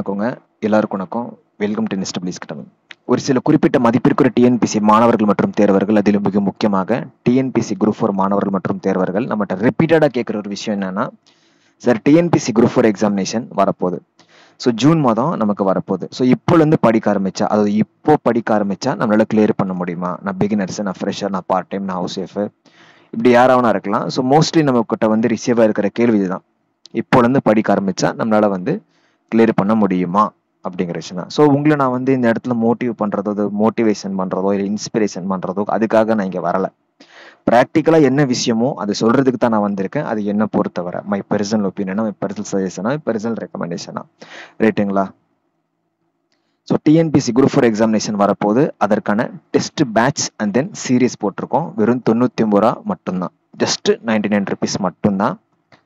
வணக்கங்க. எல்லாருக்கும் வணக்கம். Welcome to NSW academy. ஒரு சில குறிப்பிட்ட மதிப்பிற்குரிய டிஎன்பிசி மாணவர்கள் மற்றும் தேர்வர்கள், அதிலும் மிக முக்கியமாக டிஎன்பிசி குரூப் 4 மாணவர்கள் மற்றும் தேர்வர்கள் நம்மகிட்ட ரிப்பீட்டடா கேட்குற ஒரு விஷயம் என்னன்னா, சார் டிஎன்பிசி குரூப் 4 எக்ஸாமினேஷன் வரப்போகுது. ஸோ ஜூன் மாதம் நமக்கு வரப்போகுது. ஸோ இப்போலேருந்து படிக்க ஆரம்பிச்சா, அதாவது இப்போ படிக்க ஆரம்பிச்சா நம்மளால கிளியர் பண்ண முடியுமா? நான் பிகினர்ஸ், நான் ஃப்ரெஷர், நான் பார்ட் டைம், நான் ஹவுஸ் ஒய்ஃபு, இப்படி யாராவனா இருக்கலாம். ஸோ மோஸ்ட்லி நம்மக்கிட்ட வந்து ரிசீவாக இருக்கிற கேள்வி இதுதான். இப்போலேருந்து படிக்க ஆரம்பிச்சா நம்மளால வந்து கிளியர் பண்ண முடியுமா அப்படிங்கிற விஷயம் தான். ஸோ உங்களை நான் வந்து இந்த இடத்துல மோட்டிவேஷன் பண்ணுறதோ இல்லை இன்ஸ்பிரேஷன் பண்ணுறதோ அதுக்காக நான் இங்கே வரலை. ப்ராக்டிக்கலாக என்ன விஷயமோ அதை சொல்கிறதுக்கு தான் நான் வந்திருக்கேன். அது என்ன பொறுத்தவரை மை பர்சனல் ஒப்பீனியனா, மை பர்சனல் சஜஷனா, மை பர்சனல் ரெக்கமெண்டேஷனா, ரைட்டுங்களா? ஸோ டிஎன்பிசி குரூப் 4 எக்ஸாமினேஷன் வரப்போது. அதற்கான test batch and then series போட்டிருக்கோம். வெறும் 99 ரூபா மட்டும்தான். ஜஸ்ட் 99 ருபீஸ் மட்டும்தான்.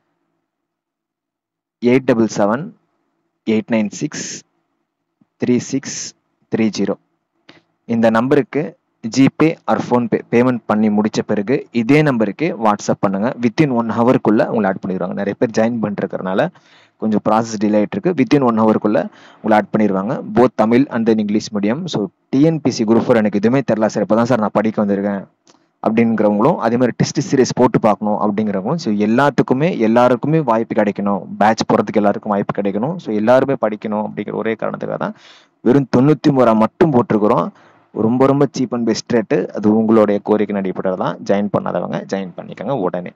877-896-3630 இந்த நம்பருக்கு ஜிபே ஆர் ஃபோன்பே பேமெண்ட் பண்ணி முடிச்ச பிறகு இதே நம்பருக்கு வாட்ஸ்அப் பண்ணுங்க. வித்தின் 1 ஹவருக்குள்ள உங்களை ஆட் பண்ணிடுவாங்க. நிறைய பேர் ஜாயின் பண்ணிருக்கிறதுனால கொஞ்சம் ப்ராசஸ் டிலே ஆகிட்டு இருக்கு. வித்தின் 1 ஹவருக்குள்ள உங்களை ஆட் பண்ணிடுவாங்க. Both Tamil and then English medium. So TNPSC group 4 எனக்கு எதுவுமே தெரியல சார், இப்போ தான் சார் நான் படிக்க வந்திருக்கேன் அப்படிங்கிறவங்களும், அதே மாதிரி டெஸ்ட் சீரியஸ் போட்டு பார்க்கணும் அப்படிங்கிறவங்களும், ஸோ எல்லாருக்குமே வாய்ப்பு கிடைக்கணும். பேட்ச் போகிறதுக்கு எல்லாருக்கும் வாய்ப்பு கிடைக்கணும். ஸோ எல்லாருமே படிக்கணும் அப்படிங்கிற ஒரே காரணத்துக்காக தான் வெறும் 99 ரூபா மட்டும் போட்டிருக்கிறோம். ரொம்ப ரொம்ப சீப் அண்ட் பெஸ்ட் ரேட்டு. அது உங்களுடைய கோரிக்கை அடிப்படையில் தான். ஜாயின் பண்ணாதவங்க ஜாயின் பண்ணிக்கோங்க உடனே.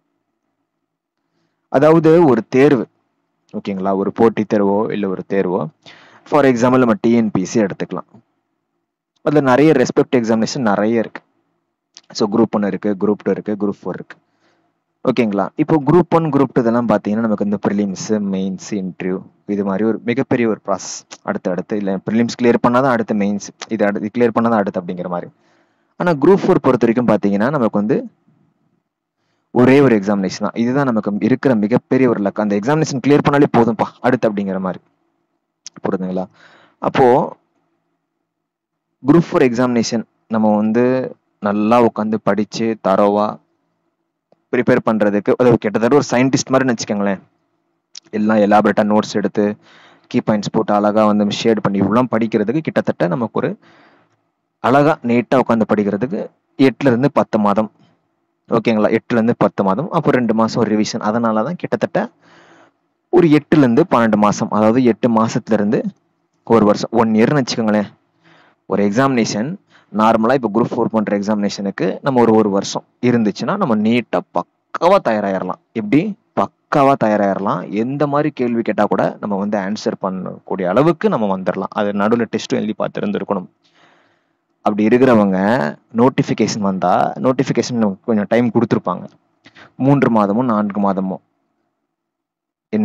அதாவது ஒரு தேர்வு, ஓகேங்களா, ஒரு போட்டித் தேர்வோ இல்லை ஒரு தேர்வோ, ஃபார் எக்ஸாம்பிள் நம்ம டிஎன்பிசி எடுத்துக்கலாம். அதில் நிறைய ரெஸ்பெக்ட் எக்ஸாமினேஷன் நிறைய இருக்கு. ஸோ குரூப் 1 இருக்கு, குரூப் 2 இருக்கு, குரூப் 4 இருக்கு, ஓகேங்களா? இப்போ குரூப் 1 குரூப் 2 இதெல்லாம் பார்த்தீங்கன்னா நமக்கு இந்த ப்ரிலிம்ஸ், மெயின்ஸ், இன்டர்வியூ, இது மாதிரி ஒரு மிகப்பெரிய ஒரு ப்ராசஸ். அடுத்து இல்லை ப்ரிலிம்ஸ் கிளியர் பண்ணாதான் அடுத்த மெயின்ஸ், இது கிளியர் பண்ணாதான் அடுத்து அப்படிங்கிற மாதிரி. ஆனால் குரூப் 4 பொறுத்த வரைக்கும் பார்த்தீங்கன்னா நமக்கு வந்து ஒரே ஒரு எக்ஸாமினேஷன் தான். இதுதான் நமக்கு இருக்கிற மிகப்பெரிய ஒரு லக். அந்த எக்ஸாமினேஷன் கிளியர் பண்ணாலே போதும்ப்பா அடுத்து அப்படிங்கிற மாதிரி, புரியுதுங்களா? அப்போ குரூப் 4 எக்ஸாமினேஷன் நம்ம வந்து நல்லா உட்காந்து படிச்சு தரோவா ப்ரிப்பேர் பண்றதுக்கு கிட்டத்தட்ட ஒரு சயின்டிஸ்ட் மாதிரி வச்சுக்கோங்களேன். எல்லாம் எலாபரேட்டா நோட்ஸ் எடுத்து கீ பாயிண்ட்ஸ் போட்டு அழகா வந்து ஷேட் பண்ணி இவ்வளோ படிக்கிறதுக்கு கிட்டத்தட்ட நமக்கு ஒரு அழகா நீட்டா உட்காந்து படிக்கிறதுக்கு 8-10 மாதம், ஓகேங்களா? 8-10 மாதம், அப்போ 2 மாசம் ஒரு ரிவிஷன். அதனால தான் கிட்டத்தட்ட ஒரு 8-12 மாசம், அதாவது 8 மாசத்துல இருந்து ஒரு வருஷம், 1 இயர்னு வச்சுக்கோங்களேன். ஒரு எக்ஸாமினேஷன் நார்மலா இப்போ குரூப் 4 பண்ற எக்ஸாமினேஷனுக்கு நம்ம ஒரு வருஷம் இருந்துச்சுன்னா நம்ம நீட்டா பக்காவா தயாராகிடலாம். எப்படி பக்காவா தயாராகிடலாம். எந்த மாதிரி கேள்வி கேட்டா கூட நம்ம வந்து ஆன்சர் பண்ணக்கூடிய அளவுக்கு நம்ம வந்துடலாம். அது நடுவில் டெஸ்ட்டும் எழுதி பார்த்து இருந்திருக்கணும். அப்படி இருக்கிறவங்க நோட்டிஃபிகேஷன் வந்தா, நோட்டிஃபிகேஷன் கொஞ்சம் டைம் கொடுத்துருப்பாங்க, 3 மாதமோ 4 மாதமோ. என்ன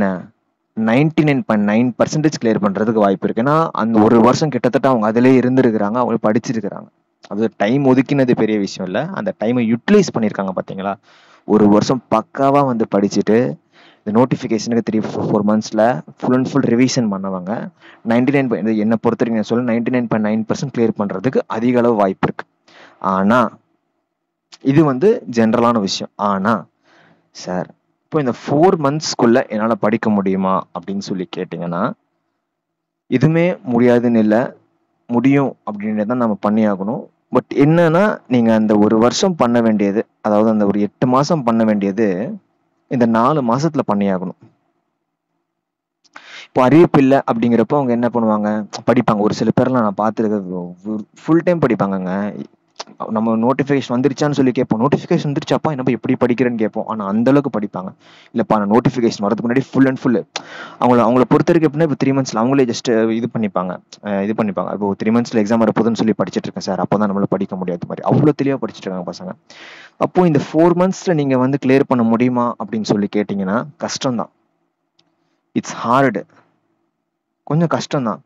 99.9% கிளியர் பண்றதுக்கு வாய்ப்பு இருக்கு. ஏன்னா அந்த ஒரு வருஷம் கிட்டத்தட்ட அவங்க அதிலே இருந்திருக்கிறாங்க, அவங்க படிச்சிருக்கிறாங்க. அது டைம் ஒதுக்கினது பெரிய விஷயம் இல்லை, அந்த டைமை யூட்டிலைஸ் பண்ணியிருக்காங்க. பார்த்தீங்களா? ஒரு வருஷம் பக்காவா வந்து படிச்சுட்டு இந்த நோட்டிஃபிகேஷனுக்கு 3-4 மந்த்ஸ்ல ஃபுல் அண்ட் ஃபுல் ரிவிஷன் பண்ணவங்க 99 என்னை பொறுத்த வரைக்கும் நான் சொல்ல 99.9% கிளியர் பண்றதுக்கு அதிக அளவு வாய்ப்பு இருக்கு. ஆனா இது வந்து ஜென்ரலான விஷயம். ஆனா சார் இப்போ இந்த 4 மந்த்ஸ்க்குள்ள என்னால் படிக்க முடியுமா அப்படின்னு சொல்லி கேட்டிங்கன்னா, இதுவுமே முடியாதுன்னு இல்லை, முடியும் அப்படின்னு தான் நம்ம பண்ணி ஆகணும். பட் என்னன்னா, நீங்க அந்த ஒரு வருஷம் பண்ண வேண்டியது, அதாவது அந்த ஒரு 8 மாசம் பண்ண வேண்டியது இந்த 4 மாசத்துல பண்ணி ஆகணும். இப்போ அறிவிப்பு இல்லை அப்படிங்கிறப்போ அவங்க என்ன பண்ணுவாங்க, படிப்பாங்க. ஒரு சில பேர்லாம் நான் பார்த்துருக்கிறது ஃபுல் டைம் படிப்பாங்கங்க. நம்ம நோட்டிஃபிகேஷன் வந்துருச்சான்னு சொல்லி கேட்போம். நோட்டிஃபிகேஷன் வந்துருச்சாப்பா என்னப்பா எப்படி படிக்கிறேன்னு கேட்போம். ஆனால் அந்த அளவுக்கு படிப்பாங்க. இல்லைப்பா நான் நோட்டிஃபிகேஷன் வரதுக்கு முன்னாடி ஃபுல் அண்ட் ஃபுல் அவங்கள பொறுத்த வரைக்கும் எப்படின்னா, இப்போ 3 மந்த்ஸ்ல அவங்களே ஜஸ்ட் இது பண்ணிப்பாங்க. இப்போ 3 மந்த்ஸ்ல எக்ஸாம் வரப்போதுன்னு சொல்லி படிச்சுட்டு இருக்கேன் சார், அப்போ தான் நம்மளால படிக்க முடியாது மாதிரி அவ்வளோ தெளிவாக படிச்சுட்டு இருக்காங்க பசங்க. அப்போ இந்த 4 மந்த்ஸ்ல நீங்க வந்து கிளியர் பண்ண முடியுமா அப்படின்னு சொல்லி கேட்டீங்கன்னா கஷ்டம்தான். இட்ஸ் ஹார்டு, கொஞ்சம் கஷ்டம்தான்.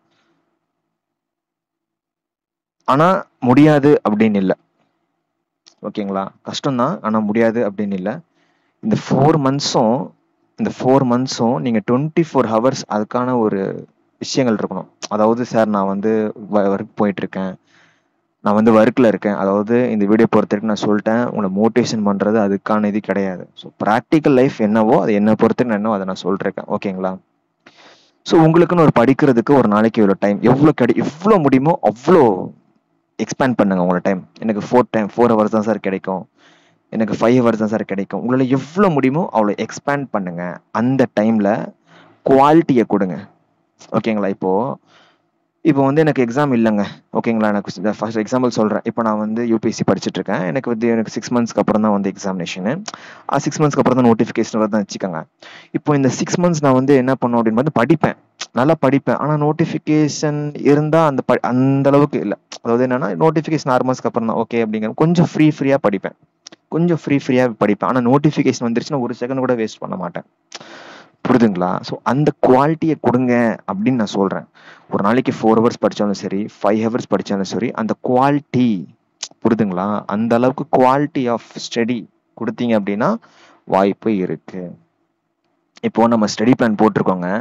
ஆனா முடியாது அப்படின்னு இல்லை, ஓகேங்களா? கஷ்டம்தான், ஆனா முடியாது அப்படின்னு இல்லை. இந்த 4 மந்த்ஸும் நீங்க 24 ஹவர்ஸ் அதுக்கான ஒரு விஷயங்கள் இருக்கணும். அதாவது சார் நான் வந்து ஒர்க் போயிட்டு இருக்கேன், நான் வந்து ஒர்க்ல இருக்கேன், அதாவது இந்த வீடியோ பொறுத்த வரைக்கும் நான் சொல்லிட்டேன், உங்களை மோட்டிவேஷன் பண்றது அதுக்கான இது கிடையாது. ஸோ ப்ராக்டிக்கல் லைஃப் என்னவோ அது என்ன பொறுத்த வரைக்கும் என்னவோ அதை நான் சொல்லிருக்கேன், ஓகேங்களா? ஸோ உங்களுக்குன்னு ஒரு படிக்கிறதுக்கு ஒரு நாளைக்கு எவ்வளோ டைம், எவ்வளோ முடியுமோ அவ்வளோ எக்ஸ்பேண்ட் பண்ணுங்க உங்களோட டைம். எனக்கு 4 ஹவர்ஸ் தான் சார் கிடைக்கும், எனக்கு 5 ஹவர்ஸ் தான் சார் கிடைக்கும். உங்களால் எவ்வளோ முடியுமோ அவ்வளோ எக்ஸ்பேண்ட் பண்ணுங்க. அந்த டைம்ல குவாலிட்டியை கொடுங்க. ஓகேங்களா? இப்போ வந்து எனக்கு எக்ஸாம் இல்லைங்க. ஓகேங்களா? எனக்கு ஃபர்ஸ்ட் எக்ஸாம்பிள் சொல்கிறேன். இப்போ நான் வந்து யூபிஎஸ்சி படிச்சுட்டு இருக்கேன். எனக்கு 6 மந்த்ஸ்க்கு அப்புறம் தான் வந்து எக்ஸாமினேஷனு. 6 மந்த்ஸ்க்கு அப்புறம் தான் நோட்டிஃபிகேஷன் வருதுன்னு வச்சுக்கோங்க. இப்போ இந்த 6 மந்த்ஸ் நான் வந்து என்ன பண்ணும் அப்படின்னு பார்த்து படிப்பேன், நல்லா படிப்பேன். ஆனால் நோட்டிஃபிகேஷன் இருந்தால் அந்த அளவுக்கு இல்லை. அதாவது என்னன்னா, நோட்டிஃபிகேஷன் 6 மந்த்ஸ்க்கு அப்புறம் தான் ஓகே அப்படிங்கிற கொஞ்சம் ஃப்ரீயாக படிப்பேன், கொஞ்சம் ஃப்ரீயாக படிப்பேன். ஆனால் நோட்டிஃபிகேஷன் வந்துருச்சுன்னா ஒரு செகண்ட் கூட வேஸ்ட் பண்ண மாட்டேன். புரியுதுங்களா? ஸோ அந்த குவாலிட்டியை கொடுங்க அப்படின்னு நான் சொல்கிறேன். ஒரு நாளைக்கு 4 ஹவர்ஸ் படித்தாலும் சரி, 5 ஹவர்ஸ் படித்தாலும் சரி, அந்த குவாலிட்டி, புரியுதுங்களா? அந்த அளவுக்கு குவாலிட்டி ஆஃப் ஸ்டடி கொடுத்தீங்க அப்படின்னா வாய்ப்பு இருக்கு. இப்போ நம்ம ஸ்டடி பிளான் போட்டிருக்கோங்க.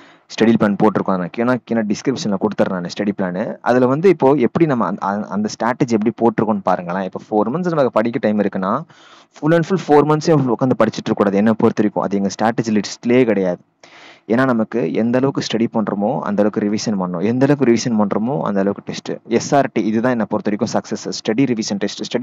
ஏன்னா டிஸ்கிரிப்ஷனில் கொடுத்துட்றேன் நான் ஸ்டடி பிளானு. அதில் வந்து இப்போ எப்படி நம்ம அந்த ஸ்ட்ராட்டஜி எப்படி போட்டிருக்கோன்னு பாருங்களேன். இப்போ 4 மந்த்ஸ் நமக்கு படிக்க டைம் இருக்குன்னா ஃபுல் அண்ட் ஃபுல் 4 மந்த்ஸே உட்காந்து படிச்சுட்டு இருக்கக்கூடாது. என்ன பொறுத்த வரைக்கும் அது எங்கள் ஸ்ட்ராட்டஜி லிஸ்ட்லேயே கிடையாது. ஏன்னா நமக்கு எந்த அளவுக்கு ஸ்டடி பண்ணுறோமோ அந்த அளவுக்கு ரிவிஷன் பண்ணணும், எந்த அளவுக்கு ரிவிஷன் பண்ணுறோமோ அந்த அளவுக்கு டெஸ்ட். SRT இதுதான் என்னை பொறுத்த வரைக்கும் சக்ஸஸ். Study revision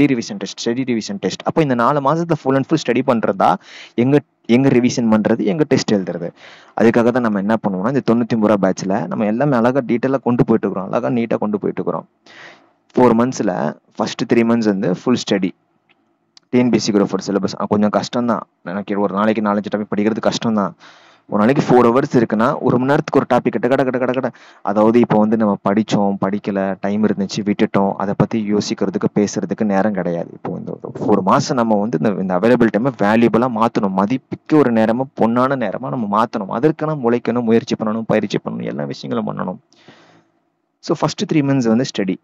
test. அப்போ இந்த 4 மாதத்துல ஃபுல் அண்ட் ஃபுல் ஸ்டடி பண்ணுறதா எங்க ரிவிஷன் பண்ணுறது, எங்க டெஸ்ட் எழுதுறது. அதுக்காக தான் நம்ம என்ன பண்ணுவோம்னா, இந்த 99 ரூபா பேட்சில் நம்ம எல்லாமே அழகாக டீட்டெயிலாக கொண்டு போயிட்டு இருக்கிறோம், அழகாக நீட்டாக கொண்டு போயிட்டு இருக்கிறோம். 4 மந்த்ஸில் ஃபர்ஸ்ட் 3 மந்த்ஸ் வந்து full study. TNPSC group 4 syllabus கொஞ்சம் கஷ்டம் தான். எனக்கு ஒரு நாளைக்கு 4-5 டாபிக் படிக்கிறது கஷ்டம் தான். ஒரு நாளைக்கு 4 ஹவர்ஸ் இருக்குன்னா 1 மணி நேரத்துக்கு ஒரு டாபிக் கட்ட. அதாவது இப்போ வந்து நம்ம படித்தோம், படிக்கல, டைம் இருந்துச்சு, விட்டுட்டோம், அதை பற்றி யோசிக்கிறதுக்கு பேசுறதுக்கு நேரம் கிடையாது. இப்போ இந்த 4 மாதம் நம்ம வந்து இந்த அவைலபிள் டைமை வேல்யூபிளாக மாற்றணும், மதிப்புக்கு ஒரு நேரமாக, பொண்ணான நேரமாக நம்ம மாற்றணும். அதற்கு நம்ம முளைக்கணும், முயற்சி பண்ணணும், பயிற்சி பண்ணணும், எல்லா விஷயங்களும் பண்ணணும். ஸோ ஃபர்ஸ்ட் 3 மந்த்ஸ் வந்து ஸ்டடி.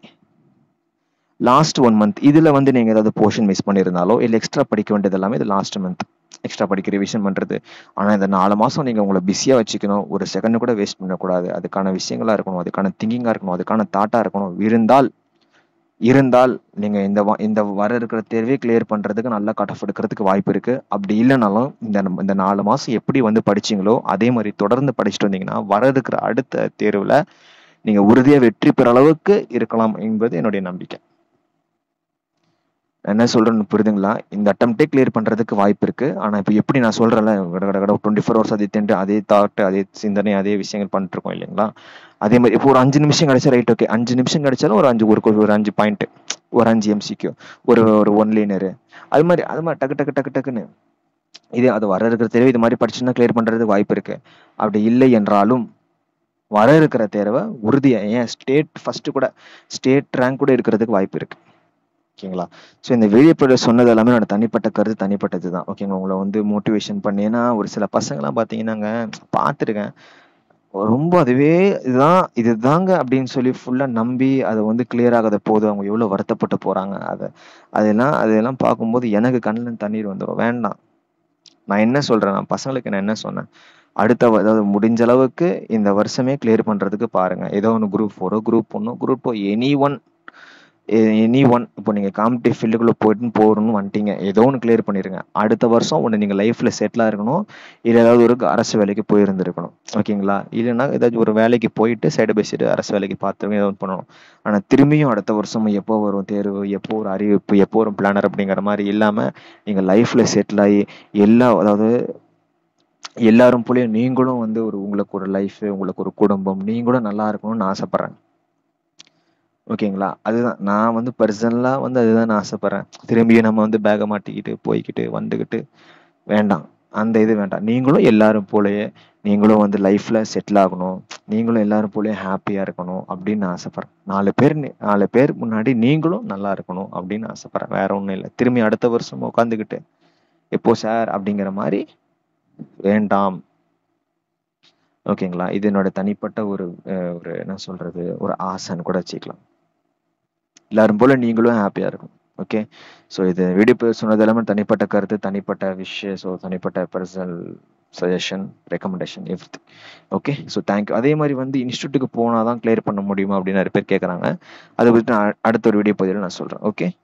லாஸ்ட் 1 மந்த் இதில் வந்து நீங்கள் ஏதாவது போர்ஷன் மிஸ் பண்ணியிருந்தாலோ இல்லை எக்ஸ்ட்ரா படிக்க வேண்டியது எல்லாமே இது லாஸ்ட் மந்த் எக்ஸ்ட்ரா படிக்க ரிவிஷன் பண்ணுறது. ஆனால் இந்த 4 மாதம் நீங்கள் உங்களை பிஸியாக வச்சுக்கணும், ஒரு செகண்ட் கூட வேஸ்ட் பண்ணக்கூடாது. அதுக்கான விஷயங்களாக இருக்கணும், அதுக்கான திங்கிங்காக இருக்கணும், அதுக்கான தாட்டாக இருக்கணும். இருந்தால் நீங்கள் இந்த வர இருக்கிற தேர்வே கிளியர் பண்ணுறதுக்கு நல்லா கட் ஆஃப் எடுக்கிறதுக்கு வாய்ப்பு இருக்குது. அப்படி இல்லைனாலும் இந்த 4 மாதம் எப்படி வந்து படிச்சிங்களோ அதே மாதிரி தொடர்ந்து படிச்சுட்டு வந்தீங்கன்னா வர இருக்கிற அடுத்த தேர்வில் நீங்கள் உறுதியாக வெற்றி பெற அளவுக்கு இருக்கலாம் என்பது என்னுடைய நம்பிக்கை. என்ன சொல்றேன்னு புரியுதுங்களா? இந்த அட்டம்ப்டே கிளியர் பண்றதுக்கு வாய்ப்பு இருக்கு. ஆனா இப்போ எப்படி நான் சொல்றேன்ல, 24 ஹவர்ஸ் அதே திண்டு, அதே தாட், அதே சிந்தனை, அதே விஷயங்கள் பண்ணிட்டு இருக்கோம் இல்லைங்களா? அதே மாதிரி இப்போ ஒரு 5 நிமிஷம் கிடைச்சா ரைட், ஓகே. 5 நிமிஷம் கிடைச்சாலும் ஒரு 5 பாயிண்ட், ஒரு 5 MCQ, ஒரு 1 லைனர், அது மாதிரி டக்குன்னு அது வர இருக்கிற தேர்வு இது மாதிரி படிச்சுன்னா கிளியர் பண்றதுக்கு வாய்ப்பு இருக்கு. அப்படி இல்லை என்றாலும் வர இருக்கிற தேர்வை உறுதியா, ஏன் ஸ்டேட் ரேங்க் கூட இருக்கிறதுக்கு வாய்ப்பு இருக்கு. ஓகேங்களா? ஸோ இந்த வீடியோ சொன்னது எல்லாமே என்னோட தனிப்பட்ட கருத்து, தனிப்பட்டது தான். ஓகேங்களா? உங்களை வந்து மோட்டிவேஷன் பண்ணி, ஏன்னா ஒரு சில பசங்களாம் பார்த்தீங்கன்னாங்க பார்த்துருக்கேன், ரொம்ப அதுவே இதுதாங்க அப்படின்னு சொல்லி ஃபுல்லாக நம்பி அதை வந்து கிளியர் ஆகாத போது அவங்க எவ்வளோ வருத்தப்பட்டு போகிறாங்க. அதெல்லாம் பார்க்கும்போது எனக்கு கண்ணில் தண்ணீர் வந்துடும். வேண்டாம். நான் என்ன சொல்கிறேன், நான் பசங்களுக்கு நான் என்ன சொன்னேன், அதாவது முடிஞ்ச அளவுக்கு இந்த வருஷமே கிளியர் பண்ணுறதுக்கு பாருங்க. ஏதோ ஒன்று group 4, group 1, group 2, any one. இப்போ நீங்கள் காம்படிட்டிவ் ஃபீல்டுக்குள்ளே போகணும்னு வந்துட்டீங்க, ஏதோ ஒன்று கிளியர் பண்ணிடுங்க. அடுத்த வருஷம் ஒன்று நீங்கள் லைஃப்பில் செட்டிலாக இருக்கணும், இல்லை ஏதாவது ஒரு அரசு வேலைக்கு போயிருந்துருக்கணும். ஓகேங்களா? இல்லைன்னா ஏதாச்சும் ஒரு வேலைக்கு போயிட்டு சைடு பை சைடு அரசு வேலைக்கு பார்த்துருங்க, ஏதாவது பண்ணணும். ஆனால் திரும்பியும் அடுத்த வருஷம் எப்போ வரும் தேர்வு, எப்போ ஒரு அறிவிப்பு, எப்போ ஒரு பிளானர் அப்படிங்கிற மாதிரி இல்லாமல் நீங்கள் லைஃப்பில் செட்டில் ஆகி அதாவது எல்லாரும் போலயும் நீங்களும் வந்து உங்களுக்கு ஒரு லைஃப், உங்களுக்கு ஒரு குடும்பம், நீங்களும் நல்லா இருக்கணும்னு ஆசைப்பட்றேன். ஓகேங்களா? அதுதான் நான் வந்து பர்சனலாக வந்து அதுதான் நான் ஆசைப்பட்றேன். திரும்பியும் நம்ம வந்து பேகை மாட்டிக்கிட்டு போய்கிட்டு வந்துக்கிட்டு வேண்டாம், அந்த இது வேண்டாம். நீங்களும் எல்லாரும் போலயே நீங்களும் வந்து லைஃப்பில் செட்டில் ஆகணும், நீங்களும் எல்லாரும் போலயே ஹாப்பியாக இருக்கணும் அப்படின்னு நான் ஆசைப்பட்றேன். 4 பேர் முன்னாடி நீங்களும் நல்லா இருக்கணும் அப்படின்னு ஆசைப்பட்றேன். வேற ஒன்றும் இல்லை. திரும்பி அடுத்த வருஷம் உட்காந்துக்கிட்டு எப்போ சார் அப்படிங்கிற மாதிரி வேண்டாம். ஓகேங்களா? இது என்னோட தனிப்பட்ட ஒரு என்ன சொல்றது, ஒரு ஆசைன்னு கூட வச்சுக்கலாம். எல்லாரும் போல நீங்களும் ஹாப்பியா இருக்கும். ஓகே. ஸோ இது வீடியோ சொன்னது எல்லாமே தனிப்பட்ட கருத்து, தனிப்பட்ட விஷயம், ஸோ தனிப்பட்ட personal suggestion, recommendation, everything. Okay. So thank you. அதே மாதிரி வந்து இன்ஸ்டியூட்டுக்கு போனால் தான் கிளியர் பண்ண முடியுமா அப்படின்னு நிறைய பேர் கேட்குறாங்க. அதை பற்றி நான் அடுத்த ஒரு வீடியோ பதிவில் நான் சொல்கிறேன். ஓகே.